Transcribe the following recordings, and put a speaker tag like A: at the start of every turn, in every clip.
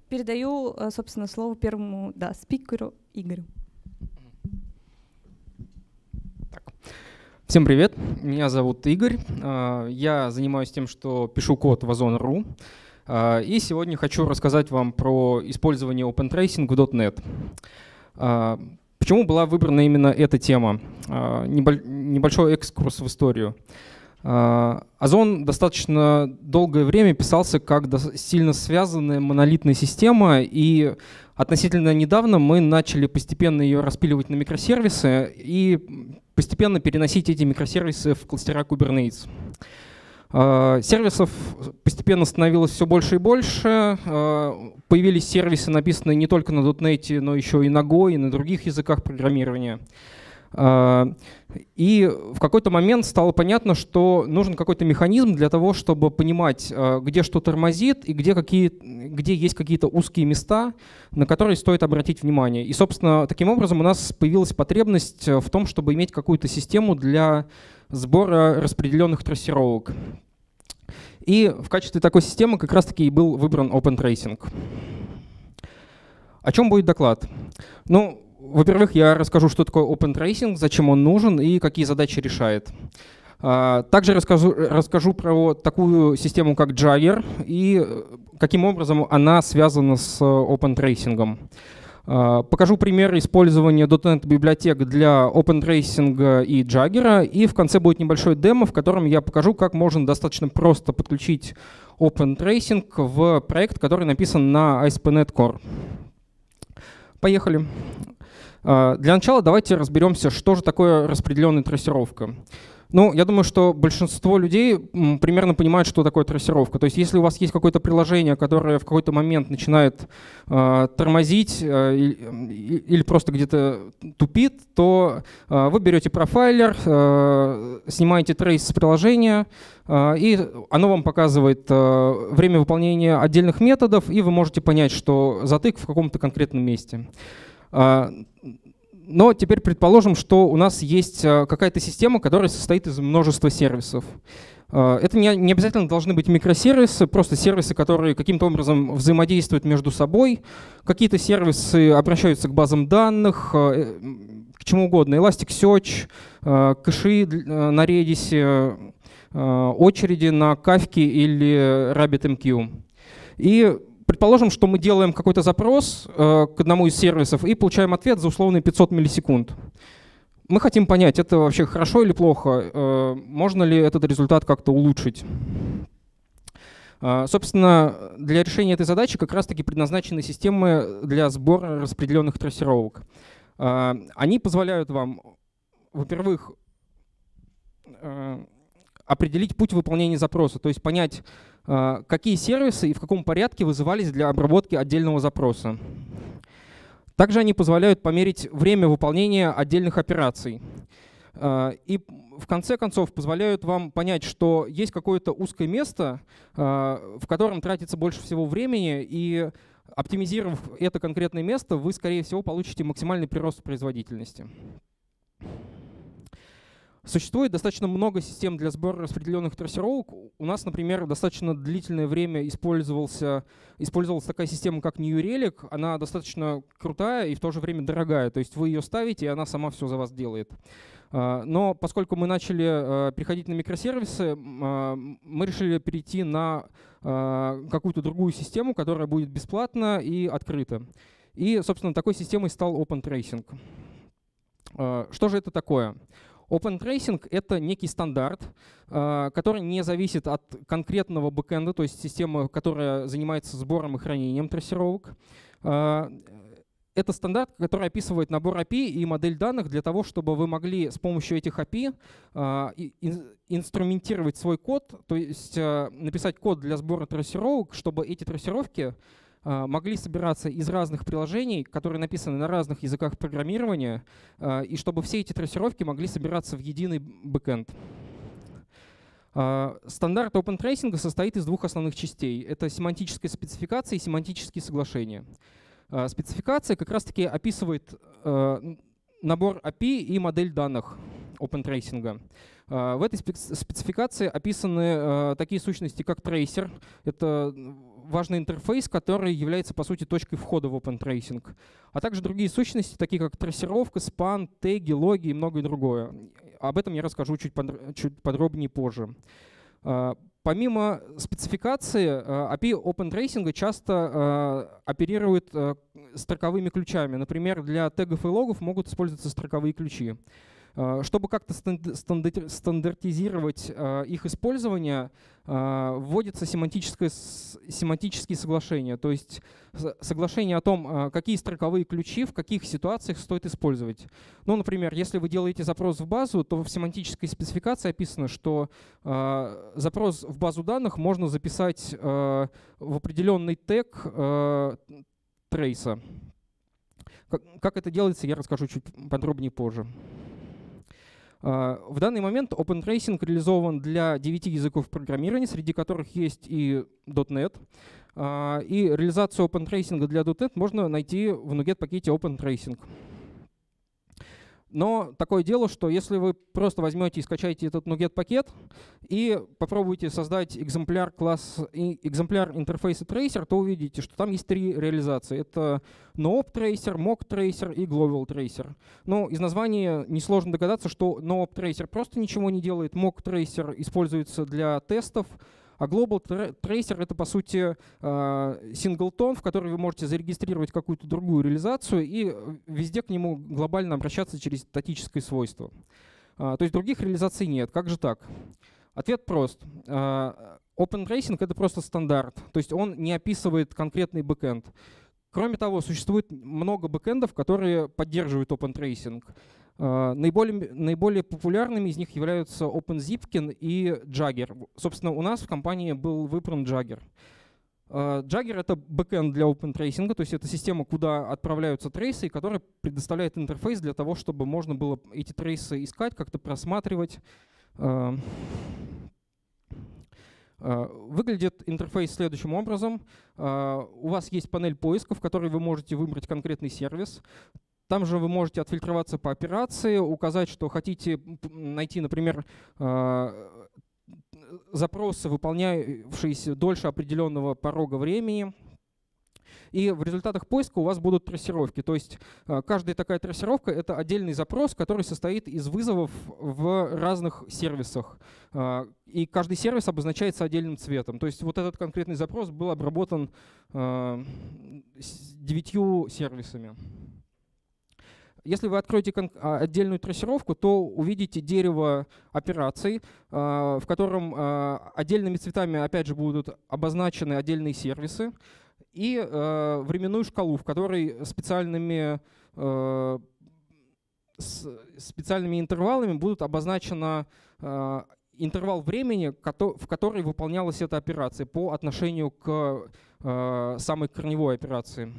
A: передаю, собственно, слово первому спикеру Игорю.
B: Всем привет, меня зовут Игорь, я занимаюсь тем, что пишу код в Ozone.ru, и сегодня хочу рассказать вам про использование OpenTracing в .NET. Почему была выбрана именно эта тема? Небольшой экскурс в историю. Ozone достаточно долгое время писался как сильно связанная монолитная система, и относительно недавно мы начали постепенно ее распиливать на микросервисы и постепенно переносить эти микросервисы в кластера Kubernetes. Сервисов постепенно становилось все больше и больше. Появились сервисы, написанные не только на .NET, но еще и на Go, и на других языках программирования. И в какой-то момент стало понятно, что нужен какой-то механизм для того, чтобы понимать, где что тормозит и где есть какие-то узкие места, на которые стоит обратить внимание. И, собственно, таким образом у нас появилась потребность в том, чтобы иметь какую-то систему для сбора распределенных трассировок. И в качестве такой системы как раз-таки и был выбран OpenTracing. О чем будет доклад? Во-первых, я расскажу, что такое OpenTracing, зачем он нужен и какие задачи решает. Также расскажу про такую систему, как Jagger, и каким образом она связана с OpenTracing. Покажу примеры использования .NET библиотек для OpenTracing и Jagger, и в конце будет небольшой демо, в котором я покажу, как можно достаточно просто подключить OpenTracing в проект, который написан на ASP.NET Core. Поехали. Для начала давайте разберемся, что же такое распределенная трассировка. Я думаю, что большинство людей примерно понимают, что такое трассировка. То есть если у вас есть какое-то приложение, которое в какой-то момент начинает тормозить или просто где-то тупит, то вы берете профайлер, снимаете трейс с приложения, и оно вам показывает время выполнения отдельных методов, и вы можете понять, что затык в каком-то конкретном месте. Но теперь предположим, что у нас есть какая-то система, которая состоит из множества сервисов. Это не обязательно должны быть микросервисы, просто сервисы, которые каким-то образом взаимодействуют между собой. Какие-то сервисы обращаются к базам данных, к чему угодно. Elasticsearch, кэши на Redis, очереди на Kafka или RabbitMQ. И предположим, что мы делаем какой-то запрос к одному из сервисов и получаем ответ за условные 500 миллисекунд. Мы хотим понять, это вообще хорошо или плохо, можно ли этот результат как-то улучшить. Собственно, для решения этой задачи как раз-таки предназначены системы для сбора распределенных трассировок. Они позволяют вам, во-первых, определить путь выполнения запроса, то есть понять, какие сервисы и в каком порядке вызывались для обработки отдельного запроса. Также они позволяют померить время выполнения отдельных операций. И в конце концов позволяют вам понять, что есть какое-то узкое место, в котором тратится больше всего времени, и оптимизировав это конкретное место, вы, скорее всего, получите максимальный прирост производительности. Существует достаточно много систем для сбора распределенных трассировок. У нас, например, достаточно длительное время использовалась такая система, как New Relic. Она достаточно крутая и в то же время дорогая. То есть вы ее ставите, и она сама все за вас делает. Но поскольку мы начали переходить на микросервисы, мы решили перейти на какую-то другую систему, которая будет бесплатна и открыта. И, собственно, такой системой стал OpenTracing. Что же это такое? OpenTracing — это некий стандарт, который не зависит от конкретного бэкэнда, то есть системы, которая занимается сбором и хранением трассировок. Это стандарт, который описывает набор API и модель данных для того, чтобы вы могли с помощью этих API инструментировать свой код, то есть написать код для сбора трассировок, чтобы эти трассировки могли собираться из разных приложений, которые написаны на разных языках программирования, и чтобы все эти трассировки могли собираться в единый бэкэнд. Стандарт OpenTracing состоит из двух основных частей. Это семантическая спецификация и семантические соглашения. Спецификация как раз-таки описывает набор API и модель данных OpenTracing. В этой спецификации описаны такие сущности, как трейсер. Это важный интерфейс, который является, по сути, точкой входа в OpenTracing, а также другие сущности, такие как трассировка, спан, теги, логи и многое другое. Об этом я расскажу чуть подробнее позже. Помимо спецификации, API OpenTracing часто оперирует строковыми ключами. Например, для тегов и логов могут использоваться строковые ключи. Чтобы как-то стандартизировать их использование, вводятся семантические соглашения, то есть соглашение о том, какие строковые ключи в каких ситуациях стоит использовать. Ну, например, если вы делаете запрос в базу, то в семантической спецификации описано, что запрос в базу данных можно записать в определенный тег трейса. Как это делается, я расскажу чуть подробнее позже. В данный момент OpenTracing реализован для 9 языков программирования, среди которых есть и .NET. И реализацию OpenTracing для .NET можно найти в NuGet-пакете OpenTracing. Но такое дело, что если вы просто возьмете и скачаете этот NuGet-пакет и попробуете создать экземпляр интерфейса Tracer, то увидите, что там есть 3 реализации. Это NoOp Tracer, Mock Tracer и Global Tracer. Но из названия несложно догадаться, что NoOp Tracer просто ничего не делает, Mock Tracer используется для тестов, а Global Tracer — это, по сути, синглтон, в который вы можете зарегистрировать какую-то другую реализацию и везде к нему глобально обращаться через статическое свойство. То есть других реализаций нет. Как же так? Ответ прост. OpenTracing — это просто стандарт, то есть он не описывает конкретный бэкэнд. Кроме того, существует много бэкэндов, которые поддерживают OpenTracing. Наиболее популярными из них являются OpenZipkin и Jagger. Собственно, у нас в компании был выбран Jagger. Jagger — это бэкэнд для OpenTracing, то есть это система, куда отправляются трейсы, и которая предоставляет интерфейс для того, чтобы можно было эти трейсы искать, как-то просматривать. Выглядит интерфейс следующим образом. У вас есть панель поиска, в которой вы можете выбрать конкретный сервис. Там же вы можете отфильтроваться по операции, указать, что хотите найти, например, запросы, выполняющиеся дольше определенного порога времени. И в результатах поиска у вас будут трассировки. То есть каждая такая трассировка — это отдельный запрос, который состоит из вызовов в разных сервисах. И каждый сервис обозначается отдельным цветом. То есть вот этот конкретный запрос был обработан 9 сервисами. Если вы откроете отдельную трассировку, то увидите дерево операций, в котором отдельными цветами, опять же, будут обозначены отдельные сервисы, и временную шкалу, в которой специальными интервалами будут обозначена интервал времени, в который выполнялась эта операция по отношению к самой корневой операции.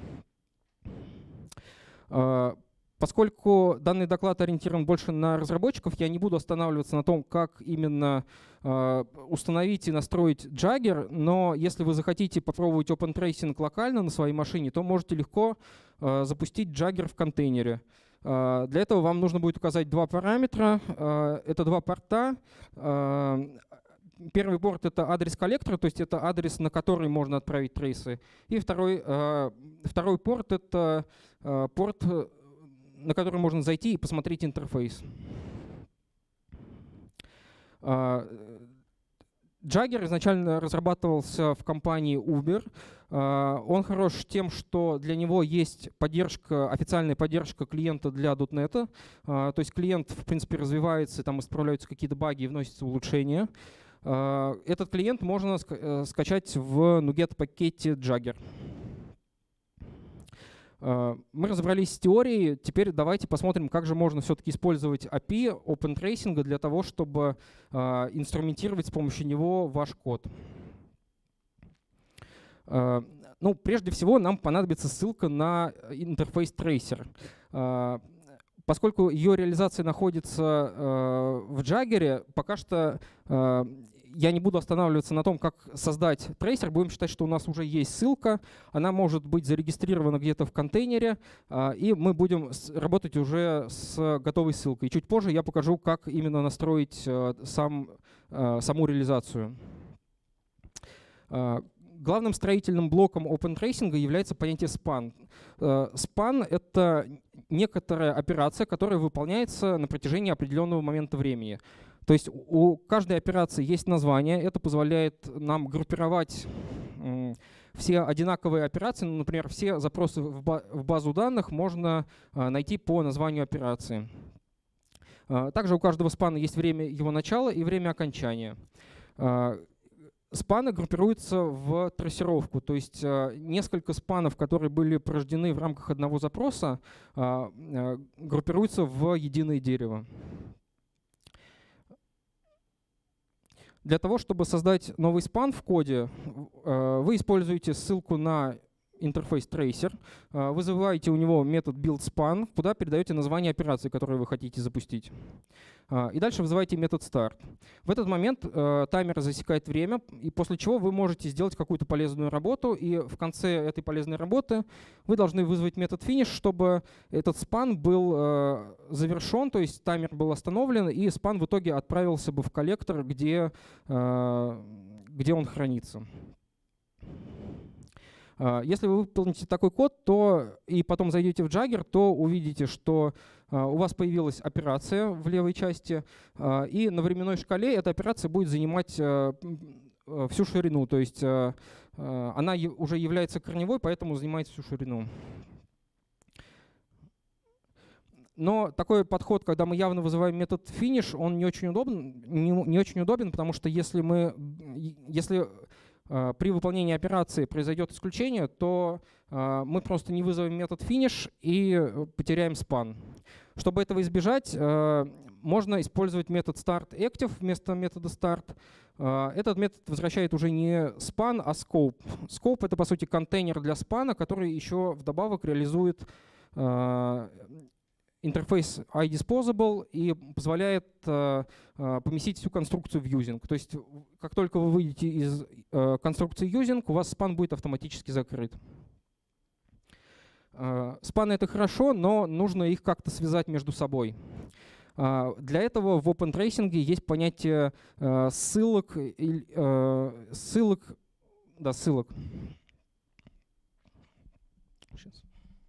B: Поскольку данный доклад ориентирован больше на разработчиков, я не буду останавливаться на том, как именно установить и настроить Jagger, но если вы захотите попробовать OpenTracing локально на своей машине, то можете легко запустить Jagger в контейнере. Для этого вам нужно будет указать 2 параметра. Это 2 порта. Первый порт — это адрес коллектора, то есть это адрес, на который можно отправить трейсы. И второй порт — это порт, на который можно зайти и посмотреть интерфейс. Jagger изначально разрабатывался в компании Uber. Он хорош тем, что для него есть официальная поддержка клиента для .NET. То есть клиент, в принципе, развивается, там исправляются какие-то баги и вносятся улучшения. Этот клиент можно скачать в NuGet-пакете Jagger. Мы разобрались с теорией, теперь давайте посмотрим, как же можно все-таки использовать API OpenTracing для того, чтобы инструментировать с помощью него ваш код. Ну, прежде всего, нам понадобится ссылка на интерфейс Tracer. Поскольку ее реализация находится в Jagger, пока что я не буду останавливаться на том, как создать трейсер. Будем считать, что у нас уже есть ссылка. Она может быть зарегистрирована где-то в контейнере, и мы будем работать уже с готовой ссылкой. Чуть позже я покажу, как именно настроить саму реализацию. Главным строительным блоком OpenTracing является понятие span. Span — это некоторая операция, которая выполняется на протяжении определенного момента времени. То есть у каждой операции есть название, это позволяет нам группировать все одинаковые операции. Например, все запросы в базу данных можно найти по названию операции. Также у каждого спана есть время его начала и время окончания. Спаны группируются в трассировку, то есть несколько спанов, которые были порождены в рамках одного запроса, группируются в единое дерево. Для того, чтобы создать новый спан в коде, вы используете ссылку на интерфейс tracer, вызываете у него метод buildSpan, куда передаете название операции, которую вы хотите запустить. И дальше вызываете метод start. В этот момент таймер засекает время, и после чего вы можете сделать какую-то полезную работу, и в конце этой полезной работы вы должны вызвать метод finish, чтобы этот спан был завершен, то есть таймер был остановлен, и спан в итоге отправился бы в коллектор, где он хранится. Если вы выполните такой код, то и потом зайдете в Jagger, то увидите, что у вас появилась операция в левой части, и на временной шкале эта операция будет занимать всю ширину, то есть она уже является корневой, поэтому занимает всю ширину. Но такой подход, когда мы явно вызываем метод finish, он не очень удобен, потому что если при выполнении операции произойдет исключение, то мы просто не вызовем метод finish и потеряем спан. Чтобы этого избежать, можно использовать метод startActive вместо метода start. Этот метод возвращает уже не span, а scope. Scope — это, по сути, контейнер для спана, который еще вдобавок реализует интерфейс iDisposable и позволяет поместить всю конструкцию в using. То есть как только вы выйдете из конструкции using, у вас спан будет автоматически закрыт. Спаны — это хорошо, но нужно их как-то связать между собой. Для этого в OpenTracing есть понятие ссылок. Сейчас.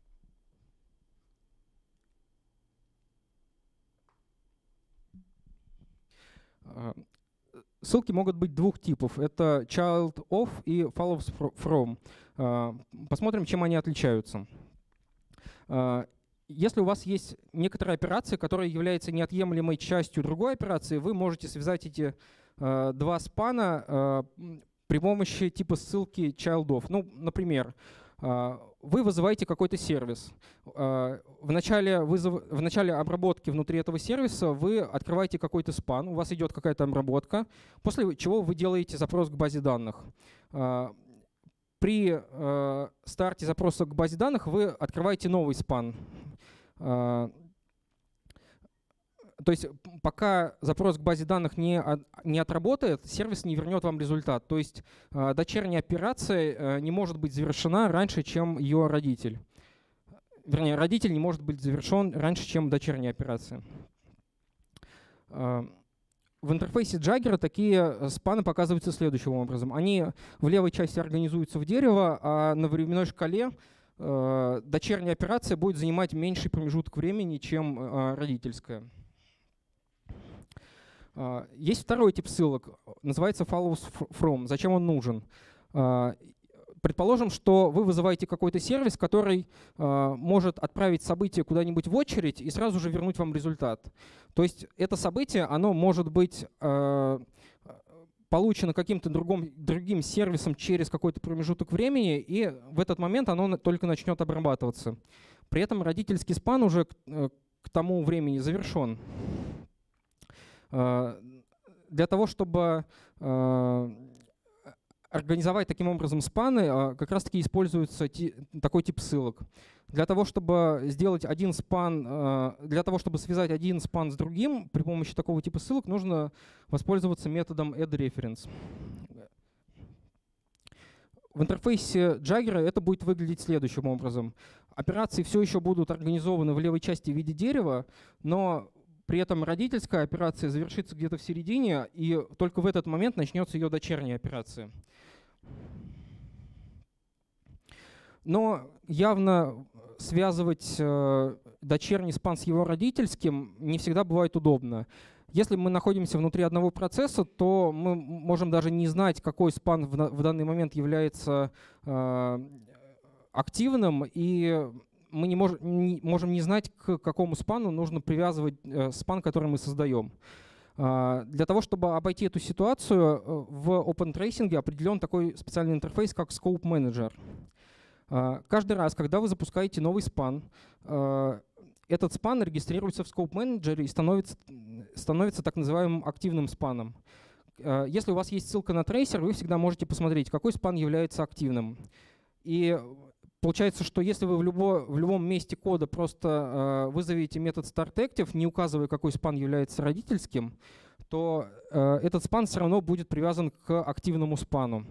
B: Ссылки могут быть двух типов. Это child of и follows from. Посмотрим, чем они отличаются. Если у вас есть некоторая операция, которая является неотъемлемой частью другой операции, вы можете связать эти два спана при помощи типа ссылки child of. Ну, например, вы вызываете какой-то сервис. В начале обработки внутри этого сервиса вы открываете какой-то спан, у вас идет какая-то обработка, после чего вы делаете запрос к базе данных. При старте запроса к базе данных вы открываете новый спан. То есть пока запрос к базе данных не отработает, сервис не вернет вам результат. То есть дочерняя операция не может быть завершена раньше, чем ее родитель. Вернее, родитель не может быть завершен раньше, чем дочерняя операция. В интерфейсе Jagger такие спаны показываются следующим образом. Они в левой части организуются в дерево, а на временной шкале дочерняя операция будет занимать меньший промежуток времени, чем родительская. Есть второй тип ссылок, называется follows from. Зачем он нужен? Предположим, что вы вызываете какой-то сервис, который может отправить событие куда-нибудь в очередь и сразу же вернуть вам результат. То есть это событие, оно может быть получено каким-то другим сервисом через какой-то промежуток времени, и в этот момент оно только начнет обрабатываться. При этом родительский спан уже к тому времени завершен. Для того, чтобы организовать таким образом спаны, как раз-таки используется такой тип ссылок. Для того, чтобы сделать один спан, для того, чтобы связать один спан с другим при помощи такого типа ссылок, нужно воспользоваться методом addReference. В интерфейсе Jagger это будет выглядеть следующим образом. Операции все еще будут организованы в левой части в виде дерева, но при этом родительская операция завершится где-то в середине, и только в этот момент начнется ее дочерняя операция. Но явно связывать дочерний спан с его родительским не всегда бывает удобно. Если мы находимся внутри одного процесса, то мы можем даже не знать, какой спан в данный момент является активным, и мы можем не знать, к какому спану нужно привязывать спан, который мы создаем. Для того, чтобы обойти эту ситуацию, в OpenTracing определен такой специальный интерфейс, как Scope Manager. Каждый раз, когда вы запускаете новый спан, этот спан регистрируется в Scope Manager и становится так называемым активным спаном. Если у вас есть ссылка на трейсер, вы всегда можете посмотреть, какой спан является активным. И получается, что если вы в любом месте кода просто вызовете метод startActive, не указывая, какой спан является родительским, то этот спан все равно будет привязан к активному спану.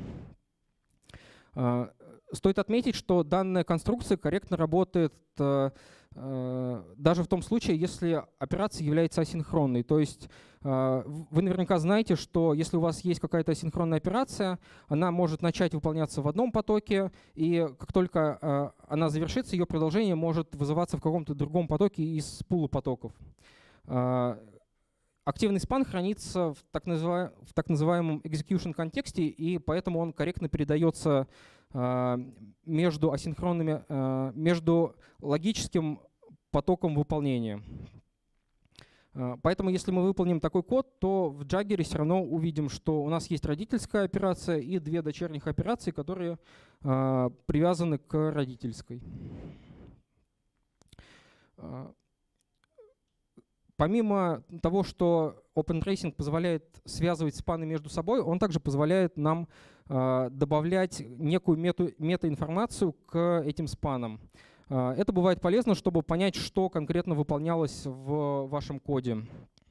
B: Стоит отметить, что данная конструкция корректно работает даже в том случае, если операция является асинхронной. То есть вы наверняка знаете, что если у вас есть какая-то асинхронная операция, она может начать выполняться в одном потоке, и как только она завершится, ее продолжение может вызываться в каком-то другом потоке из пула потоков. Активный спан хранится в так называемом execution контексте, и поэтому он корректно передается между логическим потоком выполнения. Поэтому если мы выполним такой код, то в Jagger все равно увидим, что у нас есть родительская операция и две дочерних операции, которые привязаны к родительской. Помимо того, что OpenTracing позволяет связывать спаны между собой, он также позволяет нам добавлять некую метаинформацию к этим спанам. Это бывает полезно, чтобы понять, что конкретно выполнялось в вашем коде.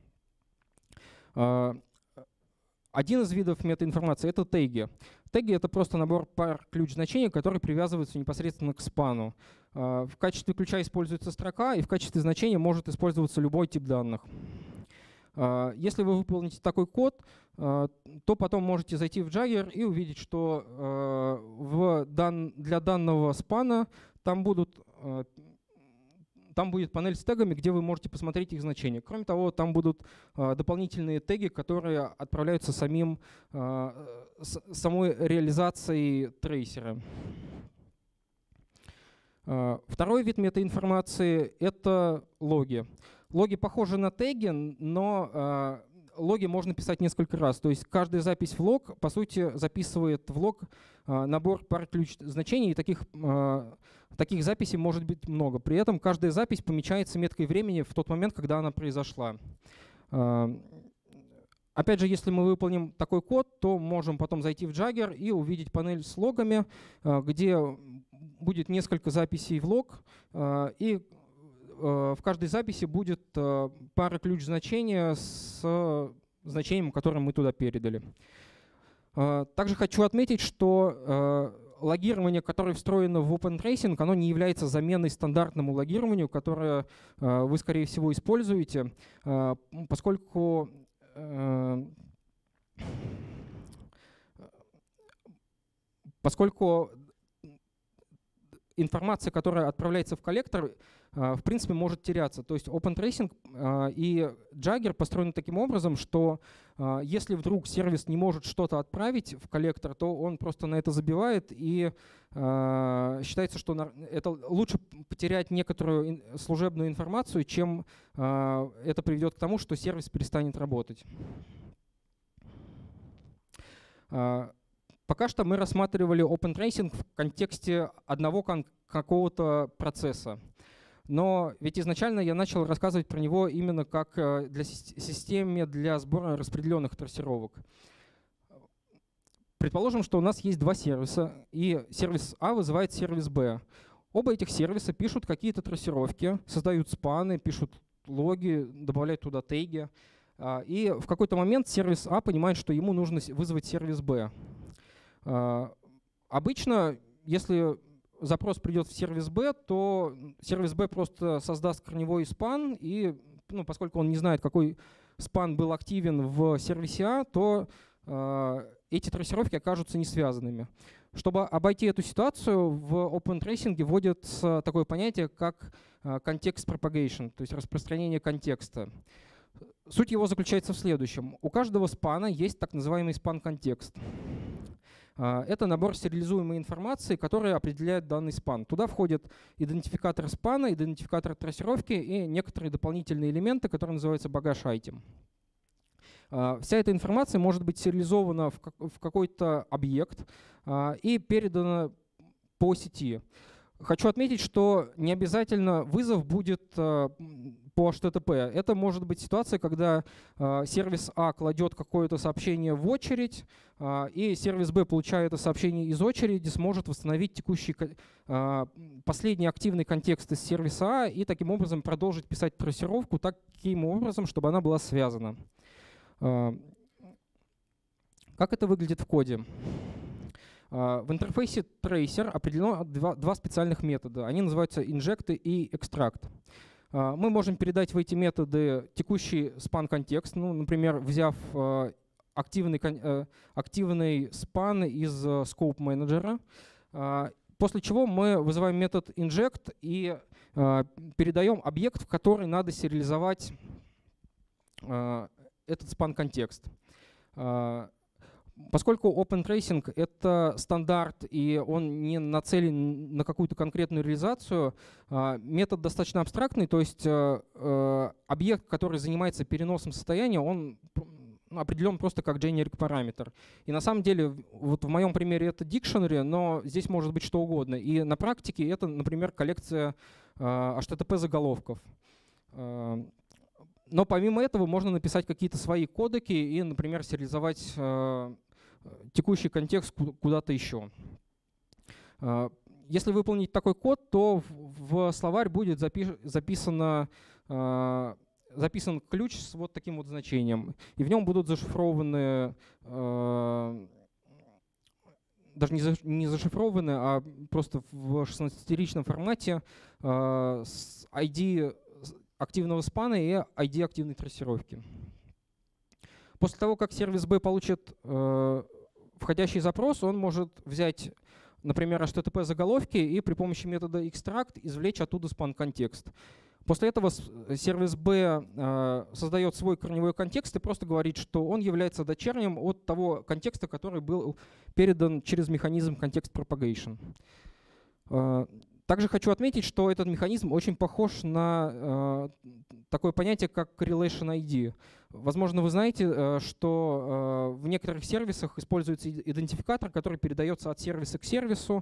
B: Один из видов метаинформации — это теги. Теги — это просто набор пар ключ-значений, которые привязываются непосредственно к спану. В качестве ключа используется строка, и в качестве значения может использоваться любой тип данных. Если вы выполните такой код, то потом можете зайти в Jagger и увидеть, что для данного спана там будет панель с тегами, где вы можете посмотреть их значения. Кроме того, там будут дополнительные теги, которые отправляются самой реализацией трейсера. Второй вид метаинформации — это логи. Логи похожи на теги, но логи можно писать несколько раз. То есть каждая запись в лог, по сути, записывает в лог набор пар ключ-значений, и таких записей может быть много. При этом каждая запись помечается меткой времени в тот момент, когда она произошла. Опять же, если мы выполним такой код, то можем потом зайти в Jagger и увидеть панель с логами, где будет несколько записей в лог, и в каждой записи будет пара ключ-значения с значением, которое мы туда передали. Также хочу отметить, что логирование, которое встроено в OpenTracing, оно не является заменой стандартному логированию, которое вы, скорее всего, используете, поскольку информация, которая отправляется в коллектор, в принципе, может теряться. То есть OpenTracing и Jagger построены таким образом, что если вдруг сервис не может что-то отправить в коллектор, то он просто на это забивает, и считается, что это лучше потерять некоторую служебную информацию, чем это приведет к тому, что сервис перестанет работать. Пока что мы рассматривали OpenTracing в контексте одного какого-то процесса. Но ведь изначально я начал рассказывать про него именно как для системы для сбора распределенных трассировок. Предположим, что у нас есть два сервиса, и сервис А вызывает сервис Б. Оба этих сервиса пишут какие-то трассировки, создают спаны, пишут логи, добавляют туда теги. И в какой-то момент сервис А понимает, что ему нужно вызвать сервис Б. Обычно, если запрос придет в сервис Б, то сервис Б просто создаст корневой спан, и поскольку он не знает, какой спан был активен в сервисе А, то эти трассировки окажутся не связанными. Чтобы обойти эту ситуацию, в OpenTracing вводится такое понятие, как context propagation, то есть распространение контекста. Суть его заключается в следующем. У каждого спана есть так называемый спан-контекст. Это набор сериализуемой информации, который определяет данный спан. Туда входит идентификатор спана, идентификатор трассировки и некоторые дополнительные элементы, которые называются bagage item. Вся эта информация может быть сериализована в какой-то объект и передана по сети. Хочу отметить, что не обязательно вызов будет по HTTP. Это может быть ситуация, когда сервис А кладет какое-то сообщение в очередь, и сервис Б, получая это сообщение из очереди, сможет восстановить текущий последний активный контекст из сервиса А и таким образом продолжить писать трассировку таким образом, чтобы она была связана. Как это выглядит в коде? В интерфейсе Tracer определено два специальных метода. Они называются inject и extract. Мы можем передать в эти методы текущий спан-контекст, ну, например, взяв активный спан из scope менеджера, после чего мы вызываем метод inject и передаем объект, в который надо сериализовать этот спан-контекст. Поскольку OpenTracing — это стандарт, и он не нацелен на какую-то конкретную реализацию, метод достаточно абстрактный, то есть объект, который занимается переносом состояния, он определен просто как generic параметр. И на самом деле, вот в моем примере это dictionary, но здесь может быть что угодно. И на практике это, например, коллекция HTTP-заголовков. Но помимо этого можно написать какие-то свои кодеки и, например, сериализовать текущий контекст куда-то еще. Если выполнить такой код, то в словарь будет записан ключ с вот таким вот значением. И в нем будут зашифрованы, даже не зашифрованы, а просто в 16-ричном формате с ID активного спана и ID активной трассировки. После того, как сервис B получит входящий запрос, он может взять, например, HTTP-заголовки и при помощи метода extract извлечь оттуда спан-контекст. После этого сервис B создает свой корневой контекст и просто говорит, что он является дочерним от того контекста, который был передан через механизм context propagation. Также хочу отметить, что этот механизм очень похож на такое понятие, как correlation ID. Возможно, вы знаете, что в некоторых сервисах используется идентификатор, который передается от сервиса к сервису.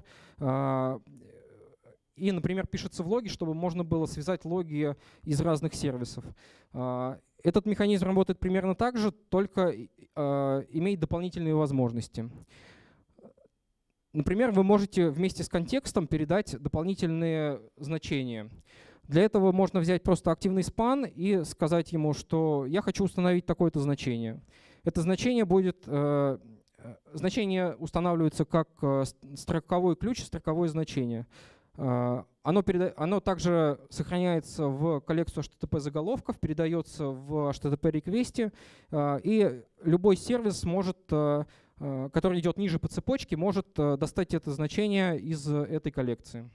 B: И, например, пишется в логе, чтобы можно было связать логи из разных сервисов. Этот механизм работает примерно так же, только имеет дополнительные возможности. Например, вы можете вместе с контекстом передать дополнительные значения. Для этого можно взять просто активный спан и сказать ему, что я хочу установить такое-то значение. Это значение значение устанавливается как строковой ключ, строковое значение. Оно также сохраняется в коллекцию HTTP-заголовков, передается в HTTP-реквесте, и любой сервис может, который идет ниже по цепочке, может достать это значение из этой коллекции.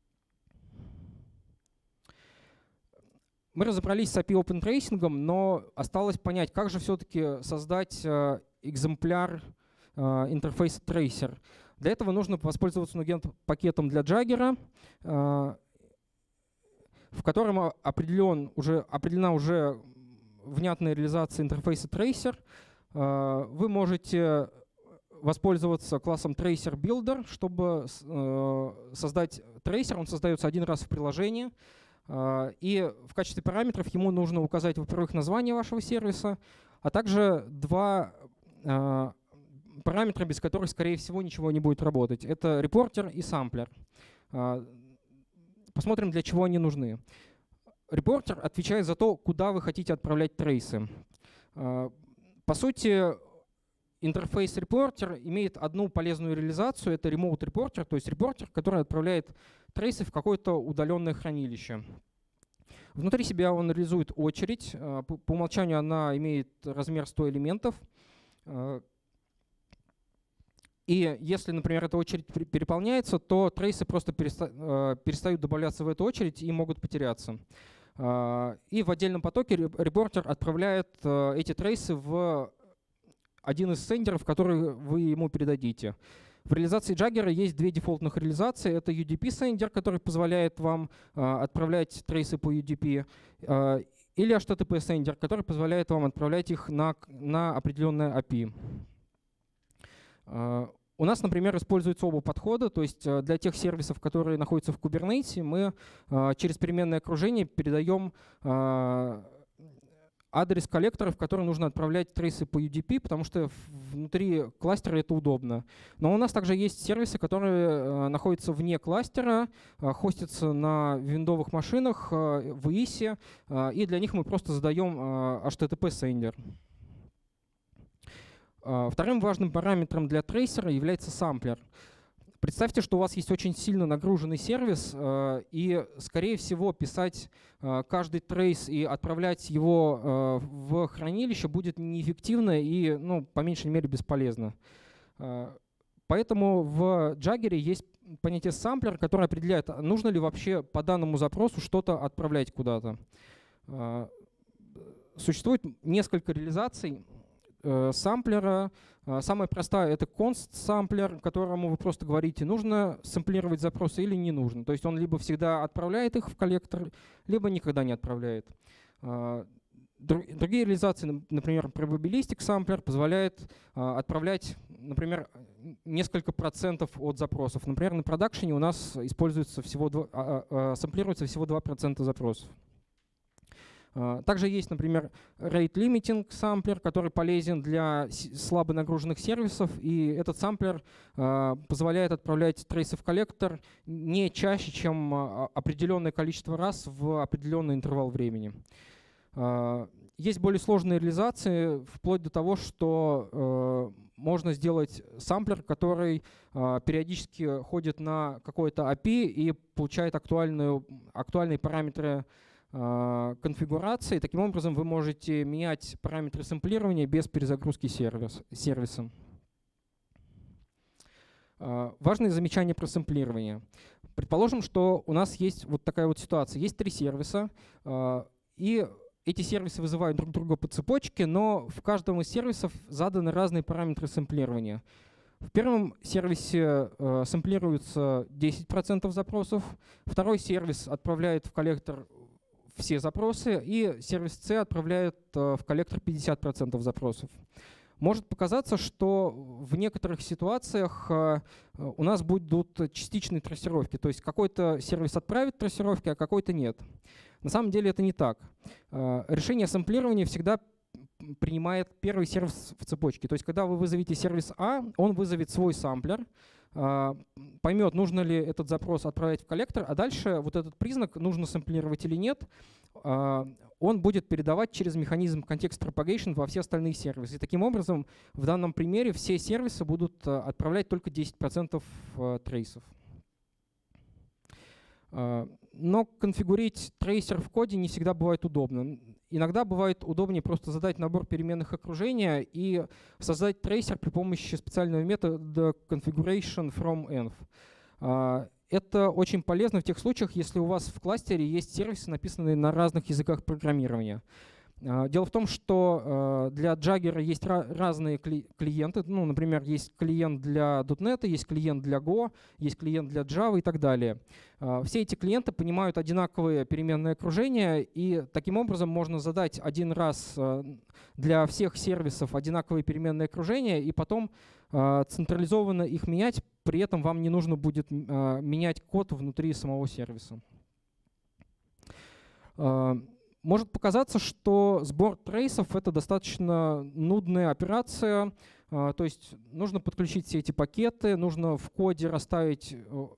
B: Мы разобрались с API OpenTracing, но осталось понять, как же все-таки создать экземпляр интерфейса Tracer. Для этого нужно воспользоваться NuGet-пакетом для Jagger, в котором определена уже внятная реализация интерфейса Tracer. Вы можете воспользоваться классом Tracer Builder, чтобы создать Tracer. Он создается один раз в приложении. И в качестве параметров ему нужно указать, во-первых, название вашего сервиса, а также два параметра, без которых, скорее всего, ничего не будет работать. Это репортер и самплер. Посмотрим, для чего они нужны. Репортер отвечает за то, куда вы хотите отправлять трейсы. По сути, интерфейс репортер имеет одну полезную реализацию. Это remote репортер, то есть репортер, который отправляет трейсы в какое-то удаленное хранилище. Внутри себя он реализует очередь. По умолчанию она имеет размер 100 элементов. И И если, например, эта очередь переполняется, то трейсы просто перестают добавляться в эту очередь и могут потеряться. И в отдельном потоке репортер отправляет эти трейсы в один из сендеров, который вы ему передадите. В реализации Jagger есть две дефолтных реализации. Это UDP-сендер, который позволяет вам отправлять трейсы по UDP, или HTTP-сендер, который позволяет вам отправлять их на определенное API. У нас, например, используются оба подхода, то есть для тех сервисов, которые находятся в Kubernetes, мы через переменное окружение передаем адрес коллектора, в который нужно отправлять трейсы по UDP, потому что внутри кластера это удобно. Но у нас также есть сервисы, которые находятся вне кластера, хостятся на виндовых машинах, в EIS, и для них мы просто задаем HTTP-сендер. Вторым важным параметром для трейсера является самплер. Представьте, что у вас есть очень сильно нагруженный сервис, и, скорее всего, писать каждый трейс и отправлять его в хранилище будет неэффективно и, по меньшей мере, бесполезно. Поэтому в Jagger есть понятие самплер, которое определяет, нужно ли вообще по данному запросу что-то отправлять куда-то. Существует несколько реализаций самплера. Самая простая — это const-самплер, которому вы просто говорите, нужно сэмплировать запросы или не нужно. То есть он либо всегда отправляет их в коллектор, либо никогда не отправляет. Другие реализации, например, probabilistic sampler, позволяет отправлять, например, несколько процентов от запросов. Например, на продакшене у нас используется сэмплируется всего 2% запросов. Также есть, например, rate limiting самплер, который полезен для слабо нагруженных сервисов, и этот самплер позволяет отправлять трейсы в коллектор не чаще, чем определенное количество раз в определенный интервал времени. Есть более сложные реализации, вплоть до того, что можно сделать самплер, который периодически ходит на какой-то API и получает актуальные параметры конфигурации. Таким образом, вы можете менять параметры сэмплирования без перезагрузки сервиса. Важное замечание про сэмплирование. Предположим, что у нас есть вот такая вот ситуация. Есть три сервиса, и эти сервисы вызывают друг друга по цепочке, но в каждом из сервисов заданы разные параметры сэмплирования. В первом сервисе сэмплируется 10% запросов, второй сервис отправляет в коллектор все запросы, и сервис C отправляет в коллектор 50% запросов. Может показаться, что в некоторых ситуациях у нас будут частичные трассировки, то есть какой-то сервис отправит трассировки, а какой-то нет. На самом деле это не так. Решение сэмплирования всегда принимает первый сервис в цепочке. То есть когда вы вызовете сервис А, он вызовет свой самплер, поймет, нужно ли этот запрос отправлять в коллектор, а дальше вот этот признак, нужно сэмплировать или нет, он будет передавать через механизм context propagation во все остальные сервисы. И таким образом, в данном примере все сервисы будут отправлять только 10% трейсов. Но конфигурить трейсер в коде не всегда бывает удобно. Иногда бывает удобнее просто задать набор переменных окружения и создать трейсер при помощи специального метода configuration from env. Это очень полезно в тех случаях, если у вас в кластере есть сервисы, написанные на разных языках программирования. Дело в том, что для Jagger есть разные клиенты. Ну, например, есть клиент для .NET, есть клиент для Go, есть клиент для Java и так далее. Все эти клиенты понимают одинаковые переменные окружения, и таким образом можно задать один раз для всех сервисов одинаковые переменные окружения и потом централизованно их менять. При этом вам не нужно будет менять код внутри самого сервиса. Может показаться, что сбор трейсов — это достаточно нудная операция, то есть нужно подключить все эти пакеты, нужно в коде расставить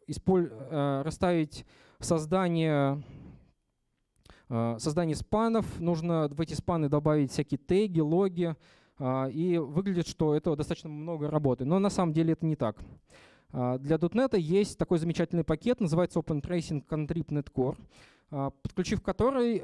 B: создание спанов, нужно в эти спаны добавить всякие теги, логи, и выглядит, что это достаточно много работы. Но на самом деле это не так. Для .NET есть такой замечательный пакет, называется OpenTracing Contrib Netcore, подключив который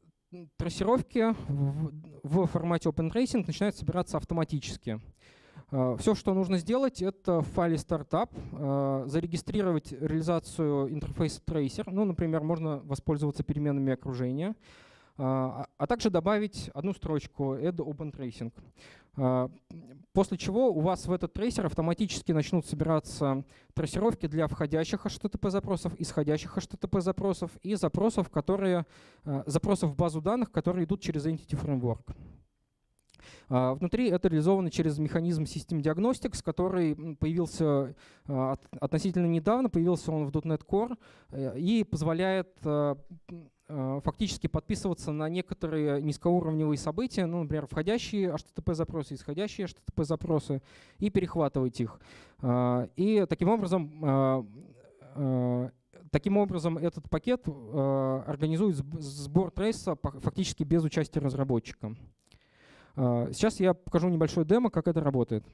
B: трассировки в формате OpenTracing начинают собираться автоматически. Все, что нужно сделать, это в файле startup зарегистрировать реализацию интерфейса Tracer. Ну, например, можно воспользоваться переменными окружения, а также добавить одну строчку add open tracing. После чего у вас в этот трейсер автоматически начнут собираться трассировки для входящих HTTP-запросов, исходящих HTTP-запросов и запросов в базу данных, которые идут через Entity Framework. Внутри это реализовано через механизм System Diagnostics, который появился относительно недавно, появился он в .NET Core и позволяет фактически подписываться на некоторые низкоуровневые события, ну, например, входящие HTTP-запросы, исходящие HTTP-запросы, и перехватывать их. И таким образом этот пакет организует сбор трейса фактически без участия разработчика. Сейчас я покажу небольшой демо, как это работает.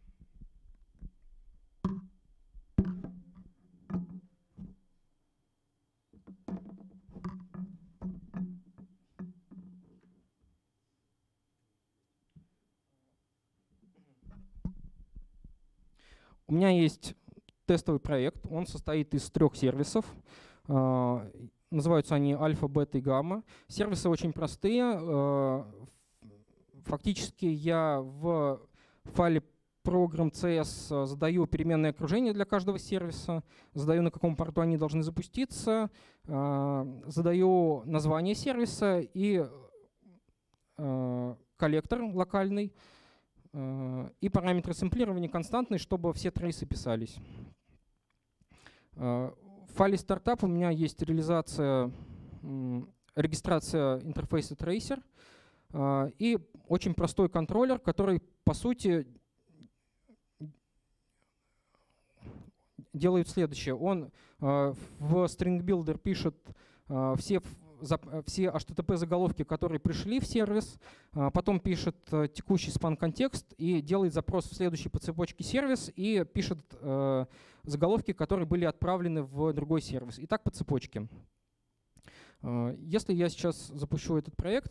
B: У меня есть тестовый проект, он состоит из 3 сервисов. Называются они альфа, бета и гамма. Сервисы очень простые. Фактически я в файле program.cs задаю переменное окружение для каждого сервиса, задаю, на каком порту они должны запуститься, задаю название сервиса и коллектор локальный, и параметры сэмплирования константные, чтобы все трейсы писались. В файле стартап у меня есть регистрация интерфейса Tracer и очень простой контроллер, который, по сути, делает следующее. Он в string builder пишет все HTTP-заголовки, которые пришли в сервис, потом пишет текущий спан-контекст и делает запрос в следующий по цепочке сервис и пишет заголовки, которые были отправлены в другой сервис. И так по цепочке. Если я сейчас запущу этот проект,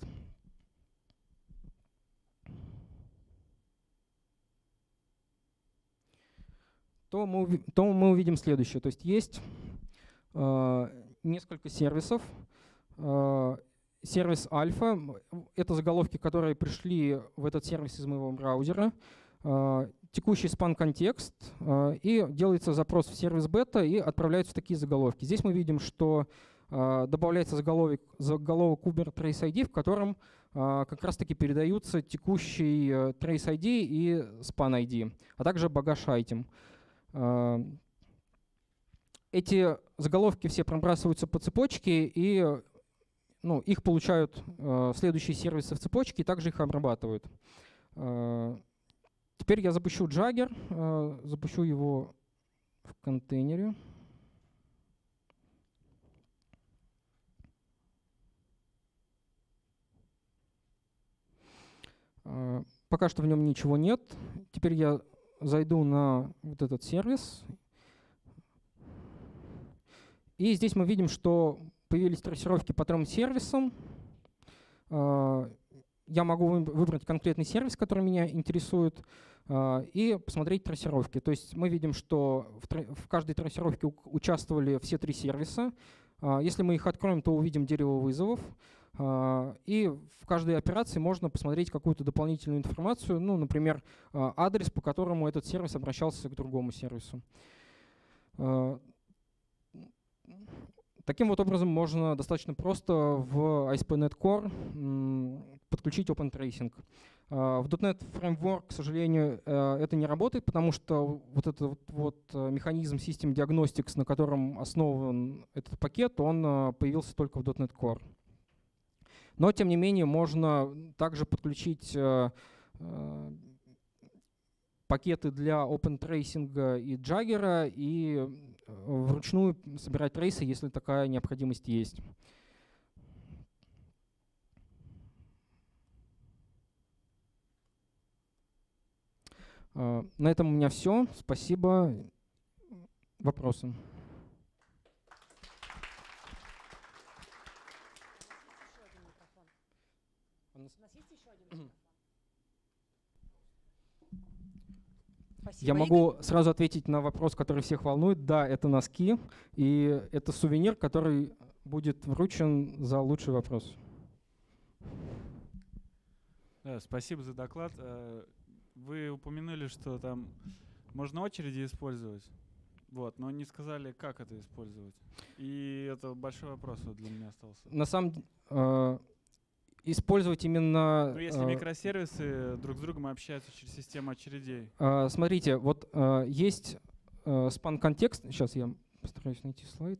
B: то мы увидим следующее. То есть несколько сервисов. Сервис альфа — это заголовки, которые пришли в этот сервис из моего браузера. Текущий спан-контекст, и делается запрос в сервис бета и отправляются такие заголовки. Здесь мы видим, что добавляется заголовок Uber Trace ID, в котором как раз-таки передаются текущий Trace ID и Span ID, а также Bagage Item. Эти заголовки все пробрасываются по цепочке, и их получают следующие сервисы в цепочке и также их обрабатывают. Теперь я запущу Jagger, запущу его в контейнере. Пока что в нем ничего нет. Теперь я зайду на вот этот сервис. И здесь мы видим, что появились трассировки по 3 сервисам. Я могу выбрать конкретный сервис, который меня интересует, и посмотреть трассировки. То есть мы видим, что в каждой трассировке участвовали все 3 сервиса. Если мы их откроем, то увидим дерево вызовов. И в каждой операции можно посмотреть какую-то дополнительную информацию, например, адрес, по которому этот сервис обращался к другому сервису. Таким вот образом можно достаточно просто в ASP.NET Core подключить Open Tracing. В .NET Framework, к сожалению, это не работает, потому что вот этот механизм System Diagnostics, на котором основан этот пакет, он появился только в .NET Core. Но, тем не менее, можно также подключить пакеты для Open Tracing и Jagger и вручную собирать трейсы, если такая необходимость есть. На этом у меня все. Спасибо. Вопросы? У нас есть еще один микрофон?
A: Спасибо,
B: Я могу сразу ответить на вопрос, который всех волнует. Да, это носки, и это сувенир, который будет вручен за лучший вопрос.
C: Да, спасибо за доклад. Вы упомянули, что там можно очереди использовать, вот, но не сказали, как это использовать. И это большой вопрос вот для меня остался.
B: На самом деле, использовать именно...
C: Ну, если микросервисы друг с другом общаются через систему очередей.
B: Смотрите, вот есть span-контекст. Сейчас я постараюсь найти слайд.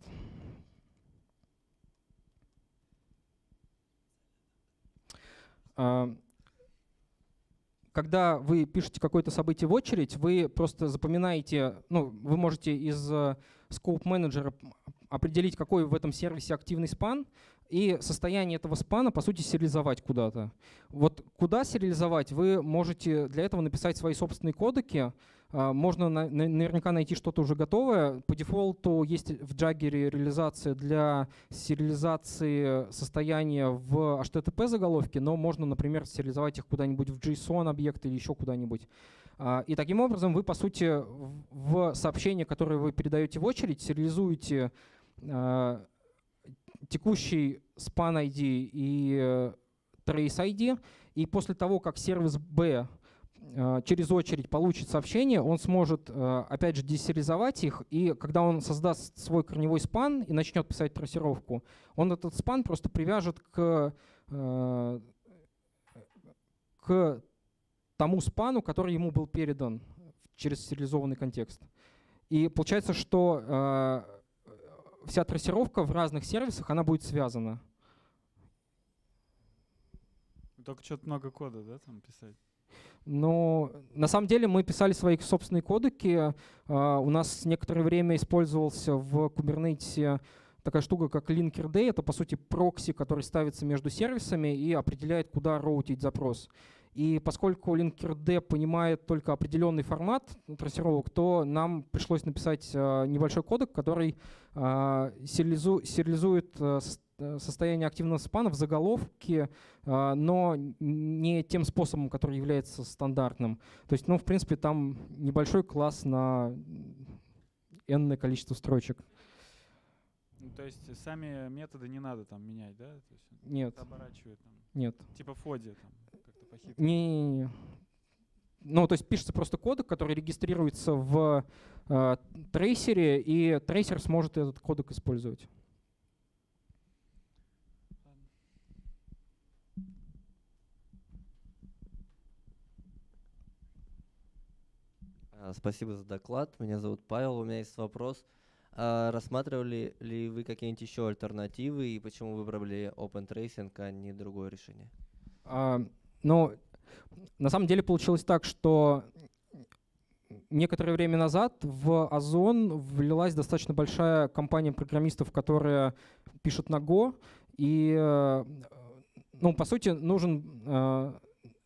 B: Когда вы пишете какое-то событие в очередь, вы просто запоминаете, ну, вы можете из Scope Manager определить, какой в этом сервисе активный спан, и состояние этого спана, по сути, сериализовать куда-то. Вот куда сериализовать, вы можете для этого написать свои собственные кодеки. Можно наверняка найти что-то уже готовое. По дефолту есть в Jagger реализация для сериализации состояния в HTTP заголовке, но можно, например, сериализовать их куда-нибудь в JSON объект или еще куда-нибудь. И таким образом вы, по сути, в сообщение, которое вы передаете в очередь, сериализуете текущий span ID и trace ID, и после того, как сервис B через очередь получит сообщение, он сможет, опять же, десериализовать их, и когда он создаст свой корневой спан и начнет писать трассировку, он этот спан просто привяжет к тому спану, который ему был передан через сериализованный контекст. И получается, что вся трассировка в разных сервисах, она будет связана.
C: Только что-то много кода, да, там писать?
B: Но на самом деле мы писали свои собственные кодеки. У нас некоторое время использовался в Kubernetes такая штука, как Linkerd. Это, по сути, прокси, который ставится между сервисами и определяет, куда роутить запрос. И поскольку Linkerd понимает только определенный формат трассировок, то нам пришлось написать небольшой кодек, который сериализует состояние активного спана в заголовке, но не тем способом, который является стандартным. То есть, ну, в принципе, там небольшой класс на n-ное количество строчек.
C: Ну, то есть сами методы не надо там менять, да? То есть
B: Нет.
C: Оборачивает там.
B: Нет.
C: Типа Фоди там как-то по-хитрому.
B: Не. Ну, то есть пишется просто кодек, который регистрируется в трейсере, и трейсер сможет этот кодек использовать.
D: Спасибо за доклад. Меня зовут Павел. У меня есть вопрос. Рассматривали ли вы какие-нибудь еще альтернативы и почему выбрали Open Tracing, а не другое решение?
B: Ну, на самом деле получилось так, что некоторое время назад в Озон влилась достаточно большая компания программистов, которая пишет на Go, и, ну, по сути, нужна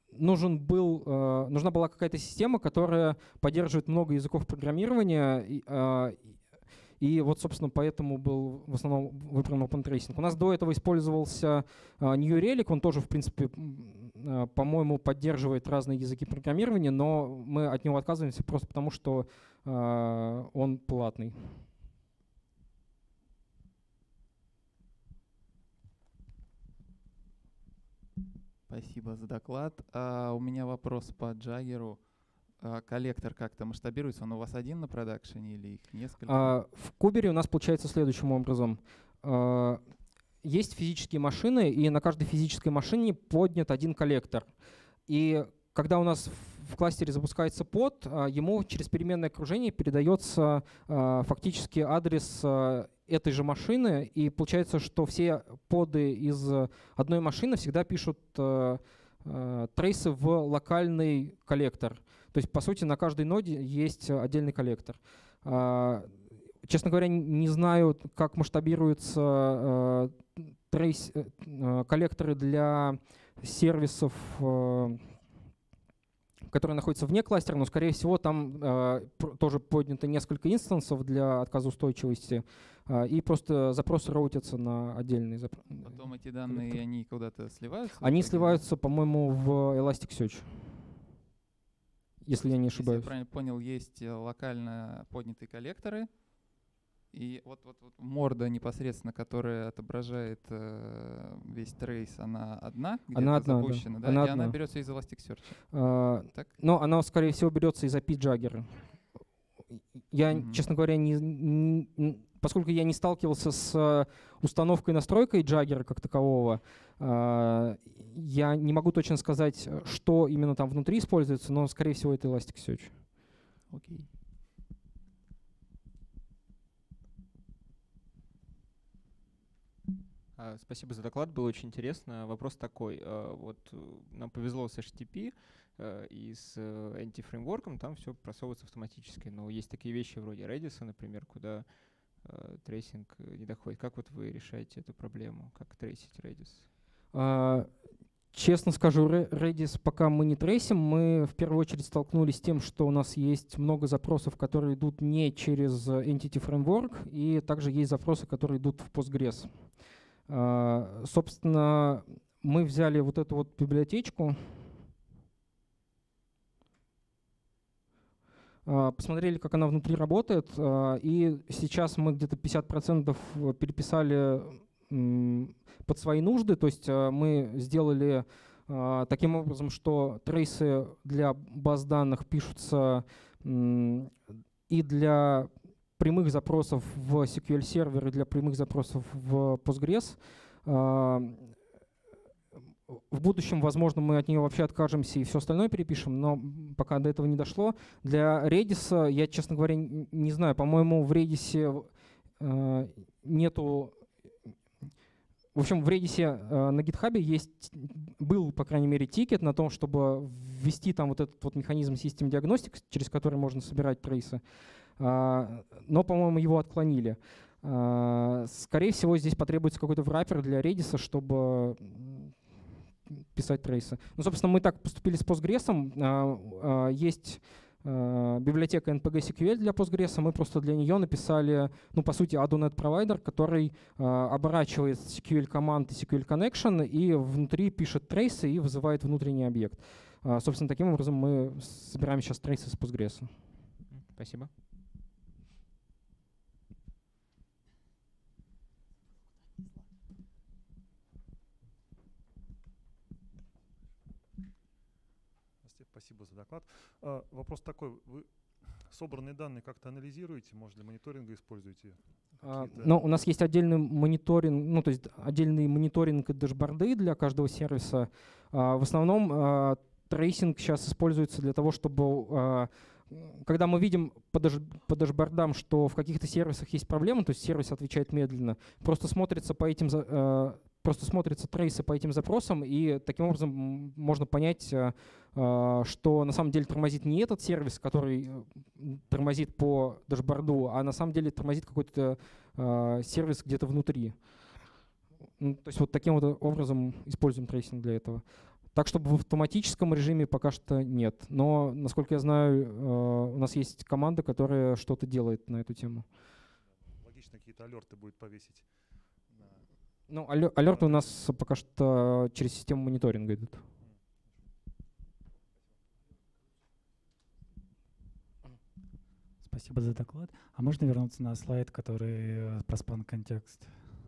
B: была какая-то система, которая поддерживает много языков программирования, и вот, собственно, поэтому был в основном выбран OpenTracing. У нас до этого использовался New Relic, он тоже, в принципе, по-моему, поддерживает разные языки программирования, но мы от него отказываемся просто потому, что он платный.
E: Спасибо за доклад. У меня вопрос по Jagger. Коллектор как-то масштабируется? Он у вас один на продакшене или их несколько?
B: В Кубере у нас получается следующим образом. Есть физические машины, и на каждой физической машине поднят один коллектор. И когда у нас в кластере запускается под, ему через переменное окружение передается фактически адрес этой же машины, и получается, что все поды из одной машины всегда пишут трейсы в локальный коллектор. То есть, по сути, на каждой ноде есть отдельный коллектор. Честно говоря, не знаю, как масштабируются коллекторы для сервисов, которые находятся вне кластера, но, скорее всего, там тоже поднято несколько инстансов для отказоустойчивости, и просто запросы роутятся на отдельные запросы.
E: Потом эти данные, они куда-то сливаются?
B: Они сливаются, по-моему, в Elasticsearch. если я не
E: Если я
B: ошибаюсь.
E: правильно понял, есть локально поднятые коллекторы, и вот морда непосредственно, которая отображает весь трейс, она одна, где-то
B: Она одна, да.
E: запущена, да?
B: Она
E: И она
B: одна.
E: берется из Elasticsearch. Так?
B: Но она, скорее всего, берется из API Jagger. Я,
E: Мгм.
B: честно говоря, поскольку я не сталкивался с установкой и настройкой Jagger как такового, я не могу точно сказать, что именно там внутри используется, но, скорее всего, это Elasticsearch.
E: Окей.
F: Спасибо за доклад, было очень интересно. Вопрос такой. Вот нам повезло с HTTP и с anti-фреймворком, там все просовывается автоматически. Но есть такие вещи вроде Redis, например, куда трейсинг не доходит. Как вот вы решаете эту проблему? Как трейсить Redis?
B: Честно скажу, Redis пока мы не трейсим. Мы в первую очередь столкнулись с тем, что у нас есть много запросов, которые идут не через Entity Framework, и также есть запросы, которые идут в Postgres. Собственно, мы взяли вот эту вот библиотечку, посмотрели, как она внутри работает, и сейчас мы где-то 50% переписали под свои нужды, то есть мы сделали таким образом, что трейсы для баз данных пишутся и для прямых запросов в SQL сервер и для прямых запросов в Postgres. В будущем, возможно, мы от нее вообще откажемся и все остальное перепишем, но пока до этого не дошло. Для Redis, я, честно говоря, не знаю, по-моему, в Redis нету... В общем, в Redis на GitHub был, по крайней мере, тикет на том, чтобы ввести там вот этот вот механизм System Diagnostics, через который можно собирать трейсы. Но, по-моему, его отклонили. Скорее всего, здесь потребуется какой-то враппер для Redis, чтобы писать трейсы. Ну, собственно, мы так поступили с Postgres. Есть библиотека NPG-SQL для Postgres. Мы просто для нее написали, ну, по сути, ADO.NET провайдер, который оборачивает SQL команд и SQL connection и внутри пишет трейсы и вызывает внутренний объект. Собственно, таким образом мы собираем сейчас трейсы с Postgres.
F: Спасибо.
G: Спасибо за доклад. Вопрос такой. Вы собранные данные как-то анализируете? Может, для мониторинга используете?
B: Ну, у нас есть отдельный мониторинг, ну, то есть отдельный мониторинг и дашборды для каждого сервиса. В основном трейсинг сейчас используется для того, чтобы, когда мы видим по дашбордам, что в каких-то сервисах есть проблемы, то есть сервис отвечает медленно, просто смотрятся трейсы по этим запросам, и таким образом можно понять, что на самом деле тормозит не этот сервис, который тормозит по дашборду, а на самом деле тормозит какой-то сервис где-то внутри. То есть вот таким вот образом используем трейсинг для этого. Так, чтобы в автоматическом режиме пока что нет. Но, насколько я знаю, у нас есть команда, которая что-то делает на эту тему.
G: Логично, какие-то алерты будет повесить.
B: Ну, алерты у нас пока что через систему мониторинга идут.
H: Спасибо за доклад. А можно вернуться на слайд, который про спан-контекст?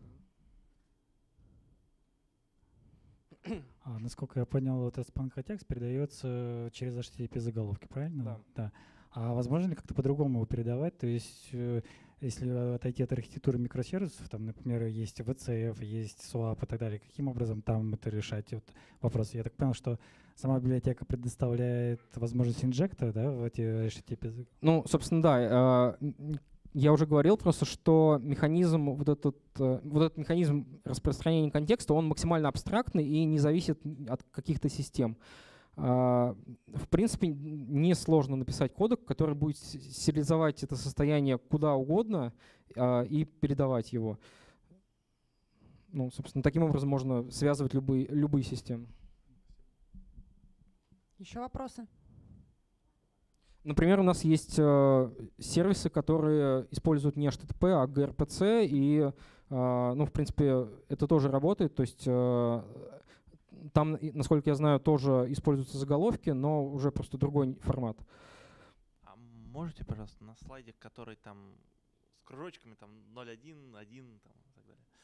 H: Насколько я понял, этот спан-контекст передается через HTTP заголовки, правильно? Да. А возможно ли как-то по-другому его передавать? То есть, если отойти от архитектуры микросервисов, там, например, есть VCF, есть SWAP и так далее, каким образом там это решать? Вот вопрос. Я так понял, что сама библиотека предоставляет возможность инжекта, да, в эти HTTP?
B: Ну, собственно, да. Я уже говорил просто, что механизм, вот этот механизм распространения контекста, он максимально абстрактный и не зависит от каких-то систем. В принципе, несложно написать кодек, который будет сериализовать это состояние куда угодно и передавать его. Ну, собственно, таким образом можно связывать любые системы.
I: Еще вопросы?
B: Например, у нас есть сервисы, которые используют не HTTP, а gRPC, и, ну, в принципе, это тоже работает. То есть Там, насколько я знаю, тоже используются заголовки, но уже просто другой формат.
I: А можете, пожалуйста, на слайде, который там с кружочками, там 0.1, 1 там, и так далее.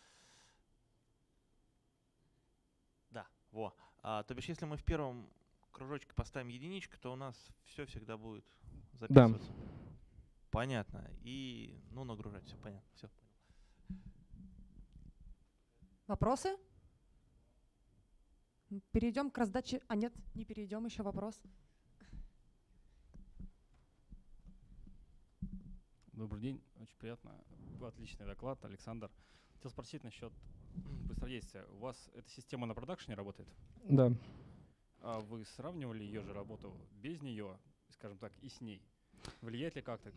I: Да, во. То бишь, если мы в первом кружочке поставим единичку, то у нас все всегда будет записываться. Да. Понятно. И, ну, нагружать, все понятно. Все.
J: Вопросы? Перейдем к раздаче. А нет, не перейдем, еще вопрос.
K: Добрый день, очень приятно. Отличный доклад, Александр. Хотел спросить насчет быстродействия. У вас эта система на продакшене работает?
B: Да.
K: А вы сравнивали ее же работу без нее, скажем так, и с ней? Влияет ли как-то?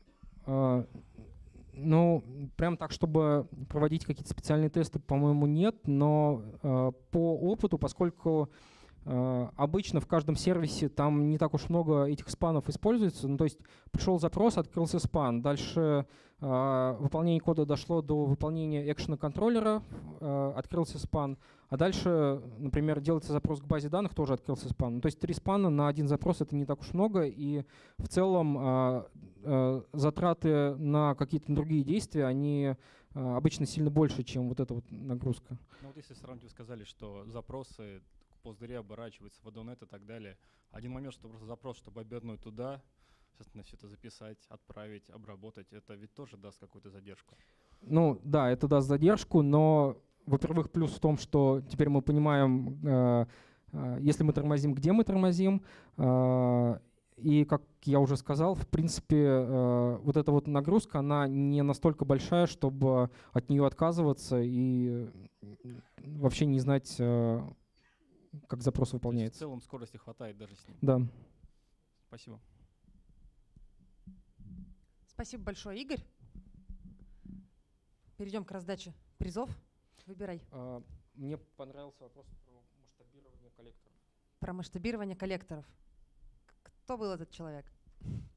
B: Ну, прям так, чтобы проводить какие-то специальные тесты, по-моему, нет, но по опыту, поскольку обычно в каждом сервисе там не так уж много этих спанов используется, ну, то есть пришел запрос, открылся спан, дальше выполнение кода дошло до выполнения экшена контроллера, открылся спан, а дальше, например, делается запрос к базе данных, тоже открылся спан. Ну, то есть 3 спана на один запрос — это не так уж много, и в целом затраты на какие-то другие действия, они обычно сильно больше, чем вот эта вот нагрузка.
K: Ну вот если сравнить, вы сказали, что запросы постдыре оборачиваются в Adonet и так далее. Один момент, что просто запрос, чтобы обернуть туда, соответственно, все это записать, отправить, обработать, это ведь тоже даст какую-то задержку. Ну
B: да, это даст задержку, но, во-первых, плюс в том, что теперь мы понимаем, если мы тормозим, где мы тормозим. И, как я уже сказал, в принципе, вот эта вот нагрузка, она не настолько большая, чтобы от нее отказываться и вообще не знать, как запрос выполняется.
K: В целом скорости хватает даже с ним.
B: Да.
K: Спасибо.
J: Спасибо большое, Игорь. Перейдем к раздаче призов. Выбирай.
B: Мне понравился вопрос про масштабирование коллекторов.
J: Про масштабирование коллекторов. Кто был этот человек?